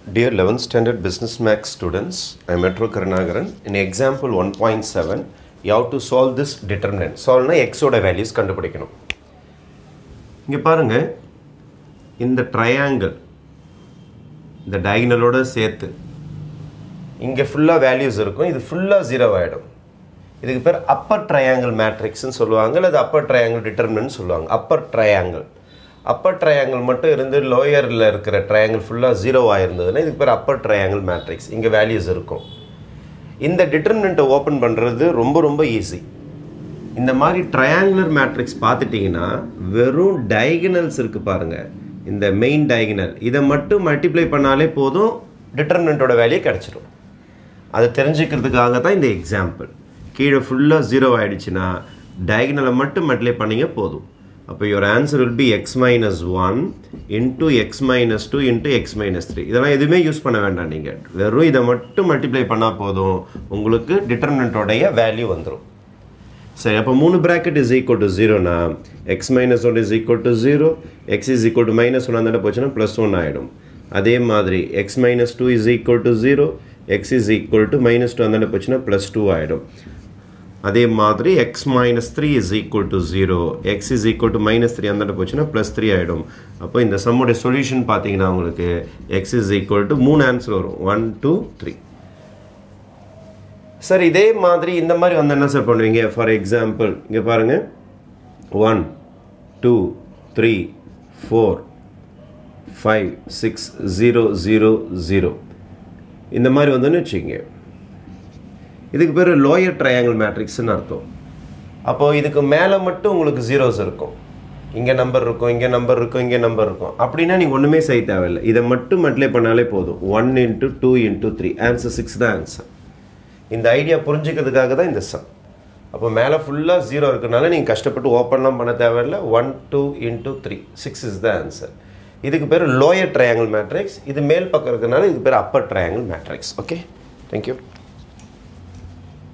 Dear 11th Standard Business Maths students, I am Metro Karnagaran. In example 1.7, you have to solve this determinant. Solve na x oda values கண்டுபிடிக்கணும். இங்க பாருங்க இந்த triangle இந்த diagonal ஓட சேர்த்து இங்க ஃபுல்லா values இருக்கும். இது ஃபுல்லா 0 ஆயிடும். இதுக்கு பேர் upper triangle matrix ன்னு சொல்லுவாங்க அல்லது upper triangle determinant சொல்லுவாங்க. upper triangle மட்டும் இருந்து லோயர்ல இருக்கிற triangle ஃபுல்லா 0 ஆயிருந்ததுனா இதுக்கு பேர் upper triangle matrix. இங்க values இருக்கும். இந்த determinant ஓபன் பண்றது ரொம்ப ஈஸி. இந்த மாதிரி triangular matrix பார்த்துட்டீங்கன்னா வெறும் diagonals இருக்கு பாருங்க. இந்த main diagonal இத மட்டும் மல்டிப்ளை பண்ணாலே போதும் determinant ஓட வேல்யூ கிடைச்சிரும். அது தெரிஞ்சிக்கிறதுக்காக தான் இந்த எக்ஸாம்பிள். கீழ ஃபுல்லா 0 ஆயிடுச்சுனா diagonal மட்டும் மல்டிப்ளை பண்ணீங்க போதும். அப்ப your answer will be x minus 1 into x minus 2 into x minus 3. இதெல்லாம் எதுவுமே யூஸ் பண்ண வேண்டாம் நீங்க. வெறும் இத மட்டும் மல்டிப்ளை பண்ணா போதும் உங்களுக்கு டிட்டர்மினன்ட் உடைய வேல்யூ வந்துரும். சரி அப்ப மூணு bracket is equal to 0 னா x minus 1 is equal to 0, x is equal to minus 1 அந்த போச்சுனா +1 ஆயிடும். அதே மாதிரி x minus 2 is equal to 0, x is equal to minus 2 அந்த போச்சுனா +2 ஆயிடும். அதே மாதிரி x minus 3 is equal to 0, x is equal to minus 3 அந்த போச்சுனா +3 ஆயிடும். அப்போ இந்த சம்மோட சொல்யூஷன் பாத்தீங்கன்னா உங்களுக்கு x is equal to மூணு ஆன்சர் வரும் 1 2 3. சரி இதே மாதிரி இந்த மாதிரி வந்து என்ன சார் பண்ணுவீங்க? ஃபார் எக்ஸாம்பிள் இங்க பாருங்க 1 2 3 4 5 6 0 0 0 இந்த மாதிரி வந்துன்னு வெச்சீங்க. இதுக்கு பேரு லோயர் ட்ரையாங்கிள் மேட்ரிக்ஸ்னு அர்த்தம். அப்போ இதுக்கு மேல மட்டும் உங்களுக்கு zeros இருக்கும். இங்க நம்பர் இருக்கும், இங்க நம்பர் இருக்கும், இங்க நம்பர் இருக்கும். அப்படினா நீங்க ஒண்ணுமே செய்ய தேவையில்லை. இத மட்டும் மல்டிப்ளை பண்ணாலே போதும். 1 into 2 into 3 ஆன்சர் 6 தான் ஆன்சர். இந்த ஐடியா புரிஞ்சிக்கிறதுக்காக தான் இந்த சம். அப்போ மேல ஃபுல்லா 0 இருக்கனால நீங்க கஷ்டப்பட்டு ஓபன்லாம் பண்ண தேவையில்லை. 1 2 into 3 6 is the answer. இதுக்கு பேரு லோயர் ட்ரையாங்கிள் மேட்ரிக்ஸ். இது மேல் பக்கம் இருக்கனால இதுக்கு பேரு upper triangle matrix. Okay? Thank you.